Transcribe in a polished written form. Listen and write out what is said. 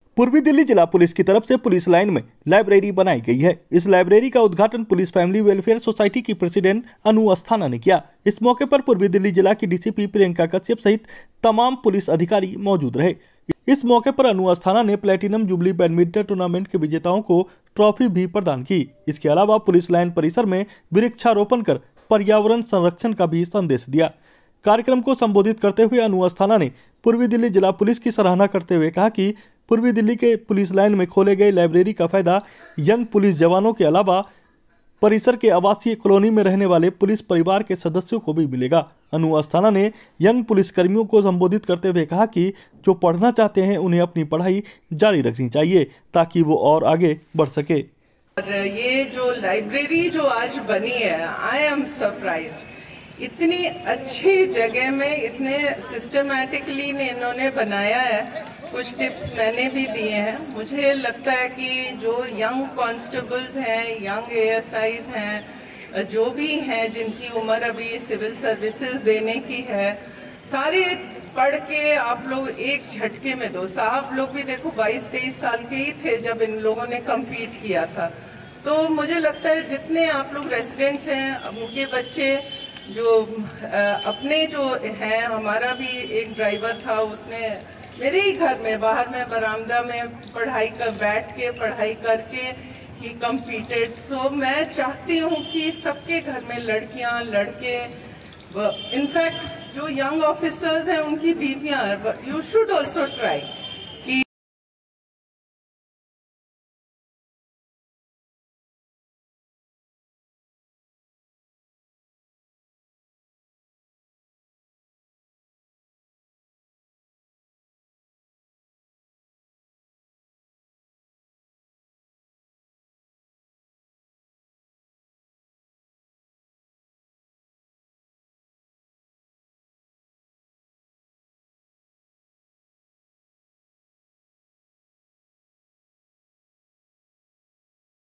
पूर्वी दिल्ली जिला पुलिस की तरफ से पुलिस लाइन में लाइब्रेरी बनाई गई है। इस लाइब्रेरी का उद्घाटन पुलिस फैमिली वेलफेयर सोसाइटी की प्रेसिडेंट अनु अस्थाना ने किया। इस मौके पर पूर्वी दिल्ली जिला की डीसीपी प्रियंका कश्यप सहित तमाम पुलिस अधिकारी मौजूद रहे। इस मौके पर अनु अस्थाना ने प्लेटिनम जुबली बैडमिंटन टूर्नामेंट के विजेताओं को ट्रॉफी भी प्रदान की। इसके अलावा पुलिस लाइन परिसर में वृक्षारोपण कर पर्यावरण संरक्षण का भी संदेश दिया। कार्यक्रम को संबोधित करते हुए अनु अस्थाना ने पूर्वी दिल्ली जिला पुलिस की सराहना करते हुए कहा कि पूर्वी दिल्ली के पुलिस लाइन में खोले गए लाइब्रेरी का फायदा यंग पुलिस जवानों के अलावा परिसर के आवासीय कॉलोनी में रहने वाले पुलिस परिवार के सदस्यों को भी मिलेगा। अनु अस्थाना ने यंग पुलिस कर्मियों को संबोधित करते हुए कहा कि जो पढ़ना चाहते हैं उन्हें अपनी पढ़ाई जारी रखनी चाहिए ताकि वो और आगे बढ़ सके। और ये जो लाइब्रेरी जो आज बनी है, आई एम सरप्राइज्ड। इतनी अच्छी जगह में इतने सिस्टमैटिकली इन्होंने बनाया है। कुछ टिप्स मैंने भी दिए हैं। मुझे लगता है कि जो यंग कांस्टेबल्स हैं, यंग एएसआईज हैं, जो भी हैं जिनकी उम्र अभी सिविल सर्विसेज देने की है, सारे पढ़ के आप लोग एक झटके में दो। साहब लोग भी देखो 22-23 साल के ही थे जब इन लोगों ने कम्पीट किया था। तो मुझे लगता है जितने आप लोग रेसिडेंट्स हैं, उनके बच्चे जो अपने जो हैं, हमारा भी एक ड्राइवर था, उसने मेरे ही घर में बाहर में बरामदा में बैठ के पढ़ाई करके ही कम्पीटेड। सो मैं चाहती हूँ कि सबके घर में लड़कियां, लड़के, इनफैक्ट जो यंग ऑफिसर्स हैं उनकी बीवियां, यू शुड ऑल्सो ट्राई।